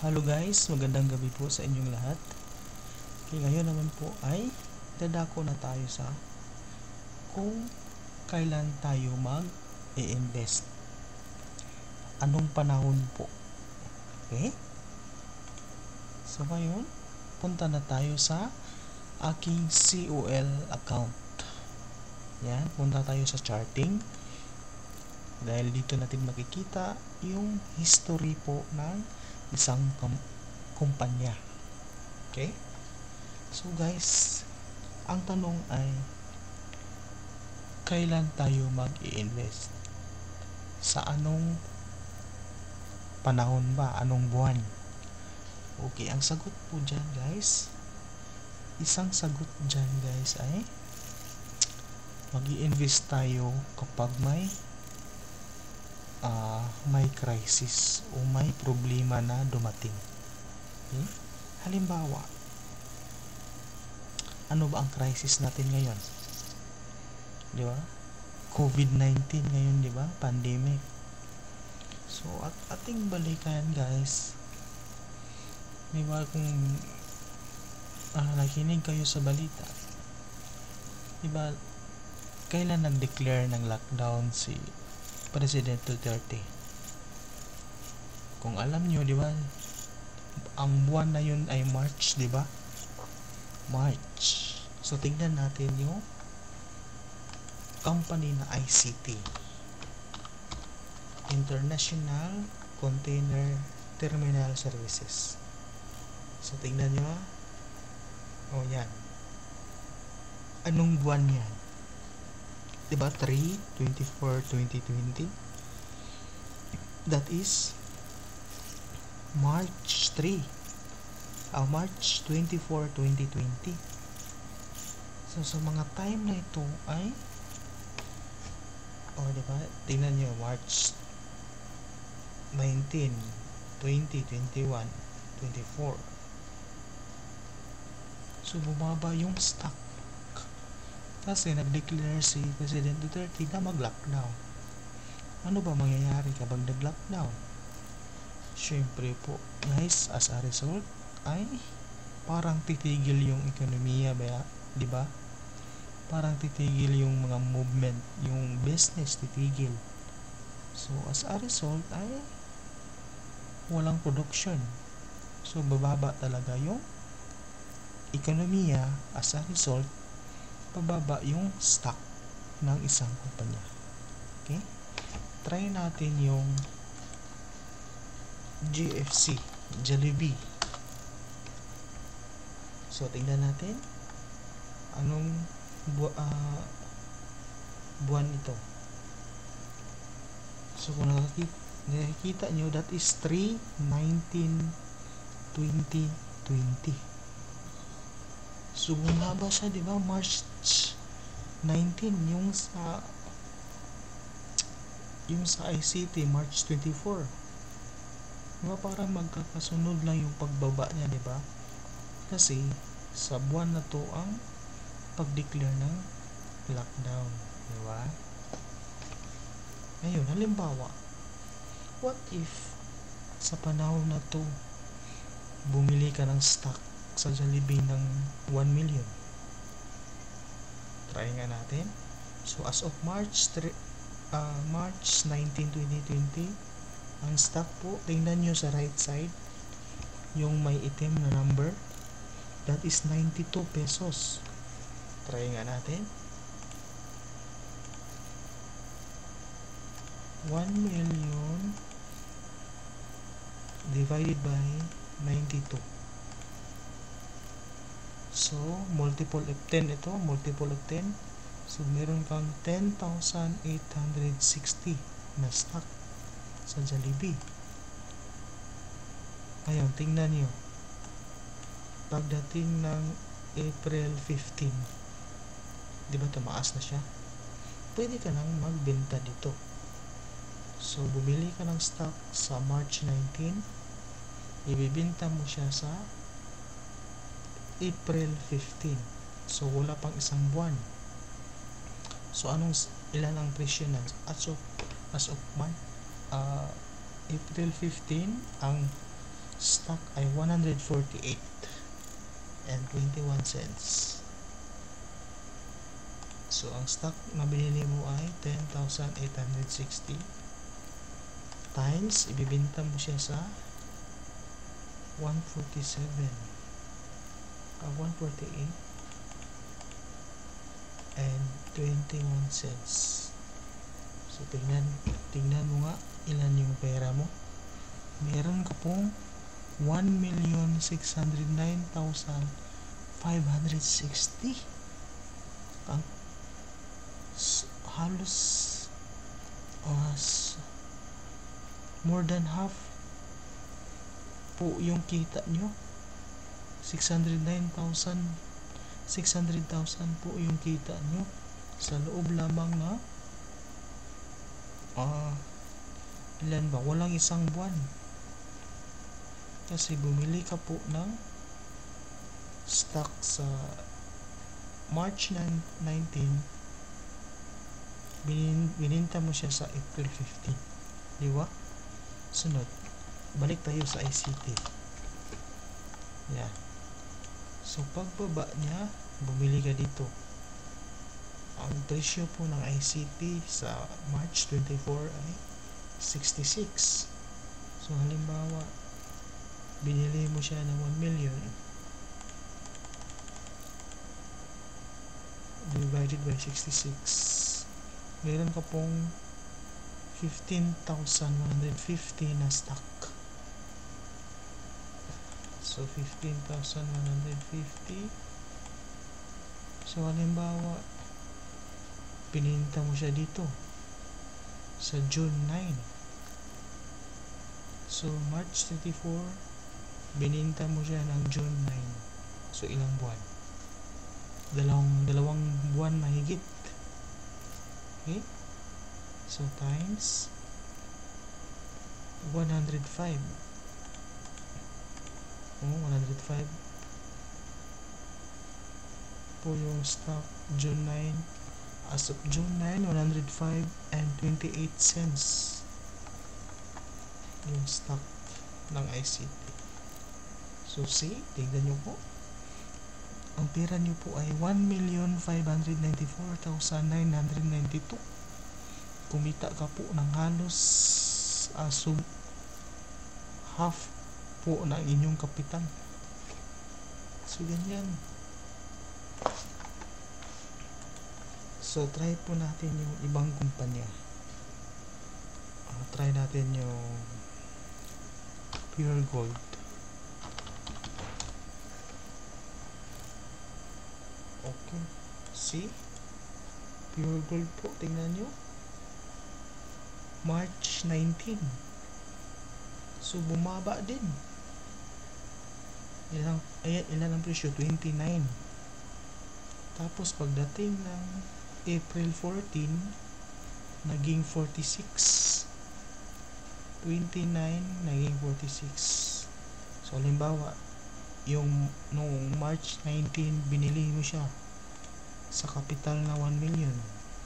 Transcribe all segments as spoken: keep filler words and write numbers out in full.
Hello guys, magandang gabi po sa inyong lahat. Okay, ngayon naman po ay dadako na tayo sa kung kailan tayo mag-i-invest. Anong panahon po? Okay? So ngayon, punta na tayo sa aking C O L account. Yan, punta tayo sa charting. Dahil dito natin makikita yung history po ng isang kumpanya. Okay? So guys, ang tanong ay kailan tayo mag-i-invest? Sa anong panahon ba? Anong buwan? Okay, ang sagot po dyan guys, isang sagot dyan guys ay mag-i-invest tayo kapag may Uh, may crisis o may problema na dumating. Okay? Halimbawa, ano ba ang crisis natin ngayon? Di ba? COVID nineteen ngayon, di ba? Pandemic. So, at ating balikan guys, di ba kung uh, nakinig kayo sa balita, di ba, kailan nag-declare ng lockdown si President Duterte? Kung alam nyo, di ba, ang buwan na yun ay March, di ba? March. So, tingnan natin yung company na I C T, International Container Terminal Services. So, tingnan nyo. O, yan. Anong buwan yan? Diba? three twenty-four twenty twenty. That is March three. Uh, March twenty-four twenty twenty. So sa mga time na ito ay oh, diba? Tingnan nyo, March nineteen, twenty, twenty-one, twenty-four. So bumaba yung stock kasi nag-declare si President Duterte na mag-lockdown. Ano ba mangyayari kapag nag-lockdown? Syempre po guys, as a result ay parang titigil yung ekonomiya ba, di ba? Parang titigil yung mga movement, yung business titigil. So as a result ay walang production. So bababa talaga yung ekonomiya. As a result, pababa yung stock ng isang kumpanya. Okay? Try natin yung G F C, Jollibee. So, tingnan natin anong bu uh, buwan ito. So, kung nakikita, nakikita nyo, that is three nineteen twenty twenty. So, bumaba siya, di ba? March nineteen, yung sa yung sa I C T, March twenty-four. Di ba? Parang magkakasunod lang yung pagbaba niya, di ba? Kasi, sa buwan na to ang pag-declare ng lockdown. Di ba? Ngayon, halimbawa, what if sa panahon na to bumili ka ng stock sa Jollibee ng one million. Try nga natin. So as of March uh, March nineteen twenty twenty, ang stock po, tingnan nyo sa right side yung may itim na number, that is ninety-two pesos. Try nga natin. one million divided by ninety-two. So, multiple of ten ito, multiple of ten. So, meron kang ten thousand eight hundred sixty na stock sa Jollibee. Ngayon, tingnan nyo. Pagdating ng April fifteen, di ba tumaas na siya? Pwede ka nang magbenta dito. So, bumili ka ng stock sa March nineteen, ibibenta mo siya sa April fifteen. So wala pang isang buwan. So anong ilan ang presyo na as of as of month uh, April fifteen, ang stock ay one hundred forty-eight and twenty-one cents. So ang stock na binili mo ay ten thousand eight hundred sixty times ibibenta mo siya sa one forty-seven uh, one forty-eight and twenty-one cents. So tingnan tingnan mo nga ilan yung pera mo. Meron ka pong one million six hundred nine thousand five hundred sixty. Ang halos uh, more than half po yung kita nyo. six hundred nine thousand six hundred thousand po yung kita nyo sa loob lamang na uh, ilan ba? Walang isang buwan. Kasi bumili ka po ng stock sa March nineteen, binin, bininta mo siya sa April fifteen, di ba? Sunod, balik tayo sa I C T. Yan. So pagbaba niya, bumili ka dito. Ang presyo po ng I C T sa March twenty-four ay sixty-six. So halimbawa, binili mo siya ng one million divided by sixty-six, meron ka pong fifteen thousand one hundred fifty na stock. So fifteen thousand one hundred fifty. So halimbawa, pininta mo siya dito sa June nine. So March thirty-four, bininta mo siya ng June nine. So ilang buwan? Dalawang, dalawang buwan mahigit. Okay? So times one hundred five. Oh, one hundred five po yung stock June nine. As of June nine, one hundred five and twenty-eight cents yung stock ng I C T. So see, tignan nyo po, ang pera nyo po ay one million five hundred ninety-four thousand nine hundred ninety-two. Kumita ka po ng halos uh, sub half po ng inyong kapital. So ganyan. So try po natin yung ibang kumpanya. Uh, try natin yung Pure Gold. Okay, see, Pure Gold po, tingnan nyo, March nineteen. So bumaba din. Ilang, ayan, ilan ang presyo? twenty-nine. Tapos pagdating ng April fourteen, naging forty-six. twenty-nine naging forty-six. So halimbawa, yung noong March nineteen, binili mo siya sa kapital na one million.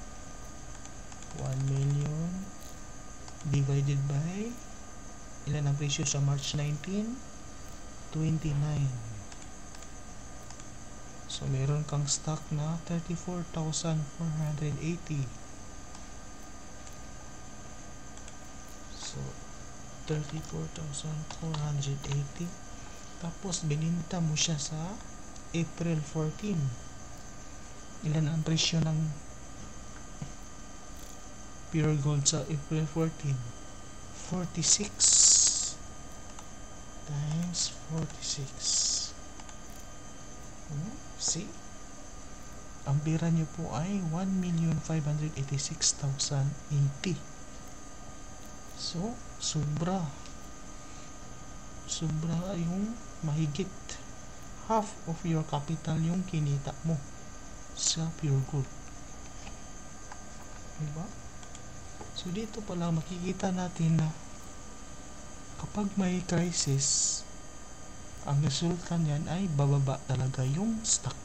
one million divided by ilan ang presyo sa March nineteen? twenty-nine. So meron kang stock na thirty-four thousand four hundred eighty. So thirty-four thousand four hundred eighty. Tapos bininta mo siya sa April fourteen. Ilan ang presyo ng Pure Gold sa April fourteen? forty-six times forty-six. Hmm? See? Ang pera nyo po ay one million five hundred eighty-six thousand eighty. So, sobra. Sobra yung mahigit half of your capital yung kinita mo sa Pure Gold. Diba? So, dito pala makikita natin na kapag may crisis, ang resulta niyan ay bababa talaga yung stock.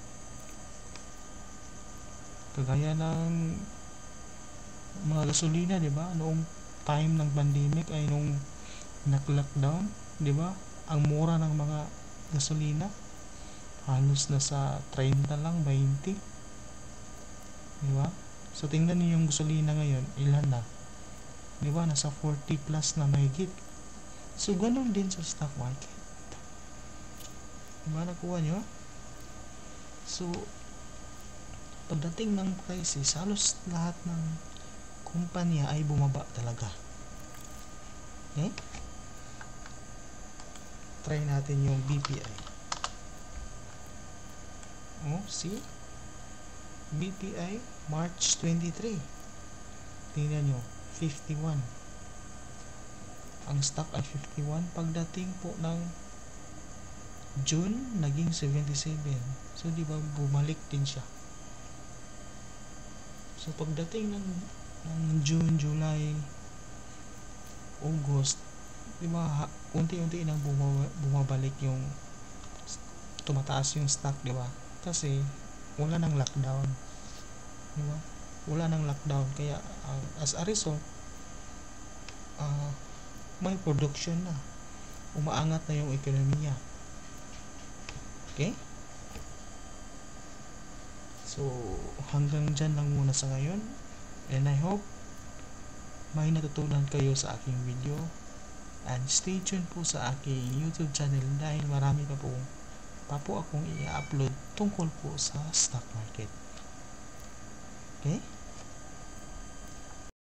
Kagaya ng mga gasolina, di ba? Noong time ng pandemic ay nung nag-lockdown, di ba? ang mura ng mga gasolina, halos na sa thirty lang, twenty. Diba? So tingnan niyo yung gasolina ngayon, ilan na? Diba? Nasa forty plus na mahigit. So ganun din sa stock market. Diba? Nakuha nyo? So pagdating ng crisis, halos lahat ng kumpanya ay bumaba talaga. Okay? Try natin yung B P I. Oh, see? B P I March twenty-three. Tingnan nyo, fifty-one. Ang stock ay fifty-one. Pagdating po ng June, naging seventy-seven. So, di ba, bumalik din siya. So, pagdating ng, ng June, July, August, di ba, unti-unti nang bumabalik yung tumataas yung stock, di ba? Kasi wala nang lockdown, di ba? Wala nang lockdown, kaya uh, as a result, uh, may production na, umaangat na yung ekonomiya. Okay? So hanggang dyan lang muna sa ngayon, and I hope may natutunan kayo sa aking video, and stay tuned po sa aking YouTube channel dahil marami pa po pa po akong i-upload tungkol po sa stock market. Okay?